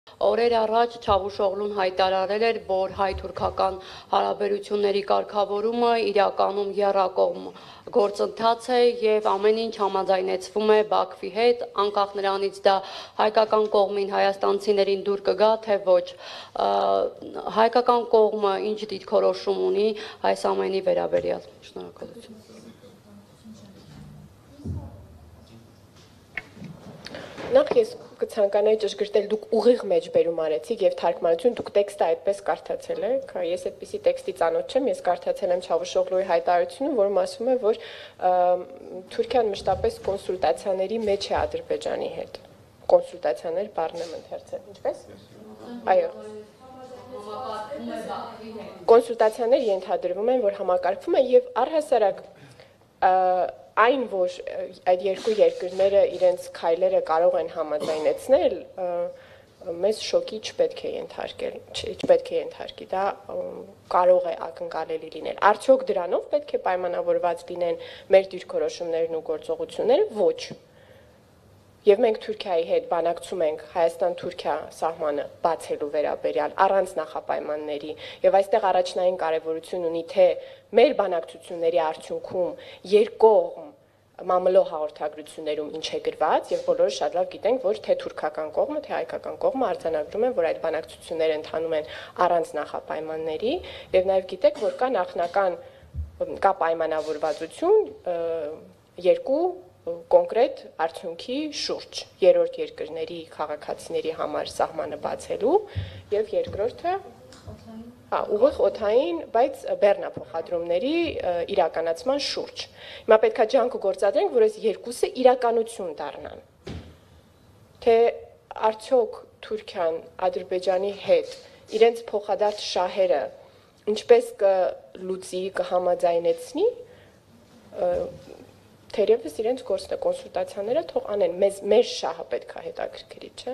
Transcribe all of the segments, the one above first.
Օրեր առաջ Չավուշօղլուն հայտարարել էր, որ հայ-թուրքական հարաբերությունների կարգավորումը իրականում եռակողմ գործընթաց է եւ ամեն ինչ համաձայնեցվում է Բաքվի հետ, անկախ նրանից դա հայկական կողմին հայաստանցիներին դուր կգա, թե ոչ։ Հայկական կողմը ինչ դիրքորոշում ունի այս ամենի վերաբերյալ։ Շնորհակալություն։ Նախ ես կցանկանայի ճշգրտել, դուք ուղիղ մեջբերում արեցիք եւ թարգմանություն, դուք տեքստը այդպես կարդացել եք, ես այդպիսի տեքստի ծանոթ չեմ, ես կարդացել եմ Չավուշօղլուի հայտարարությունը, որում ասում է, որ Թուրքիան մշտապես կոնսուլտացիաների մեջ է Ադրբեջանի հետ։ Կոնսուլտացիաներ բառն եմ ընթերցել, ինչպես։ Այո։ Կոնսուլտացիաներ ենթադրվում են, որ համակարգվում է եւ առհասարակ այն, որ այդ երկու երկրները իրենց քայլերը կարող են համաձայնեցնել, մեզ շոկի չպետք է ենթարկի, դա կարող է ակնկալելի լինել։ Արդյոք դրանով պետք է պայմանավորված լինեն մեր դիրքորոշումներն ու գործողությունները, ոչ։ Եվ մենք Թուրքիայի հետ բանակցում ենք Հայաստան-Թուրքիա սահմանը բացելու վերաբերյալ առանց նախապայմանների, եւ այստեղ առաջնային կարեւորություն ունի թե մեր բանակցությունների արդյունքում երկկողմ մամլո հաղորդագրություններում ինչ է գրված, եւ բոլորը շատ լավ գիտենք, որ թե թուրքական կողմը, թե հայկական կողմը արձանագրում են, որ այդ բանակցությունները ընթանում են առանց նախապայմանների, եւ նաեւ գիտեք, որ կա նախնական կա պայմանավորվածություն երկու կոնկրետ արդյունքի շուրջ երրորդ երկրների քաղաքացիների համար սահմանը բացելու եւ երկրորդը ուղիղ օդային, բայց բեռնափոխադրումների իրականացման շուրջ։ Հիմա պետքա ջանք գործադրենք, որ այս երկուսը իրականություն դառնան։ Թե արդյոք Թուրքիան Ադրբեջանի հետ իրենց փոխադարձ շահերը ինչպես կլուծի, կհամաձայնեցնի, թերևս իրենց գործն է, կոնսուլտացիաները թող անեն, մեր շահը պետք է հետաքրքրի, չէ՞,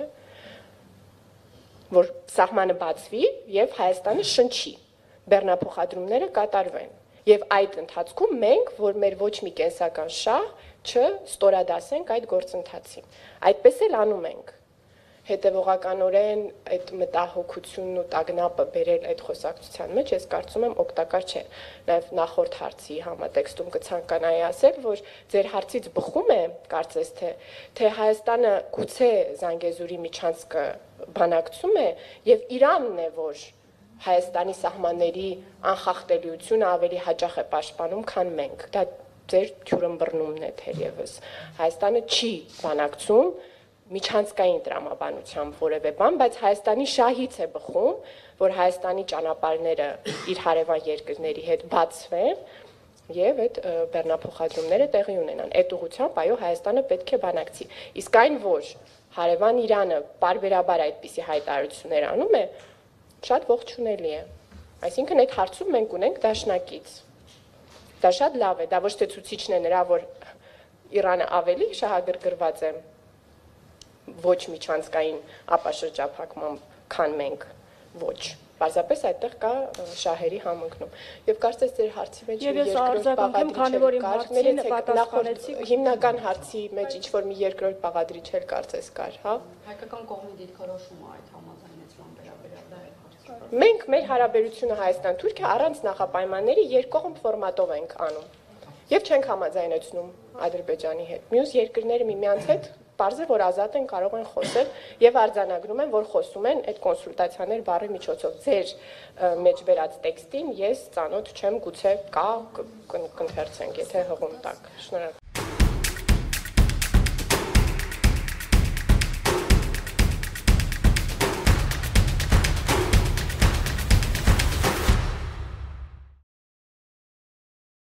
որ սահմանը բացվի եւ Հայաստանը շնչի, բեռնափոխադրումները կատարվեն։ Եվ այդ ընթացքում մենք, որ մեր ոչ մի կենսական շահ չստորադասենք այդ գործընթացին։ Այդպես էլ անում ենք։ Հետևողականորեն այդ մտահոգությունն ու տագնապը բերել այդ խոսակցության մեջ, ես կարծում եմ օգտակար չէ։ Նաև նախորդ հարցի համատեքստում կցանկանայի ասել, որ ձեր հարցից բխում է, կարծես թե Հայաստանը գուցե Զանգեզուրի միջանցքը բանակցում է եւ Իրանն է, որ Հայաստանի սահմանների անխախտելիությունը ավելի հաճախ է պաշտպանում, քան մենք։ Դա ձեր թյուրըմբռնումն է թերևս։ Հայաստանը չի բանակցում միջանցքային տրամաբանությամբ որևէ բան, բայց Հայաստանի շահից է բխում, որ Հայաստանի ճանապարհները իր հարևան երկրների հետ բացվեն եւ այդ բեռնափոխադրումները տեղի ունենան։ Այդ ուղղությամբ այո Հայաստանը պետք է բանակցի։ Իսկ այն, որ հարևան Իրանը բարբերաբար այդպիսի հայտարարություններ անում է, շատ ողջունելի է։ Այսինքն այդ հարցում մենք ունենք դաշնակից։ Դա շատ լավ է, դա ոչ թե ցուցիչն է նրա, որ Իրանը ավելի շահագրգռված է ոչ միջանցքային ապաշրջափակմամբ, քան մենք, ոչ։ Պարզապես այդտեղ կա շահերի համընկնում։ Եվ կարծես ձեր հարցի մեջ հիմնական հարցի մեջ ինչ-որ մի երկրորդ բաղադրիչ էլ կարծես կար, հա։ Հայկական կողմի դիրքորոշումը այդ համաձայնեցման վերաբերյալ դա է։ Մենք մեր հարաբերությունը Հայաստան-Թուրքիա առանց նախապայմանների երկկողմ ֆորմատով ենք անում։ Եվ չենք համաձայնեցնում Ադրբեջանի հետ։ Մյուս երկրները միմյանց հետ պարզ է, որ ազատ են կարող են խոսել եւ արձանագրում են, որ խոսում են այդ կոնսուլտացիաներ բառի միջոցով։ Ձեր մեջբերած տեքստին ես ծանոթ չեմ, գուցե կա կընթերցենք, եթե հղում տակ։ Շնորհակալ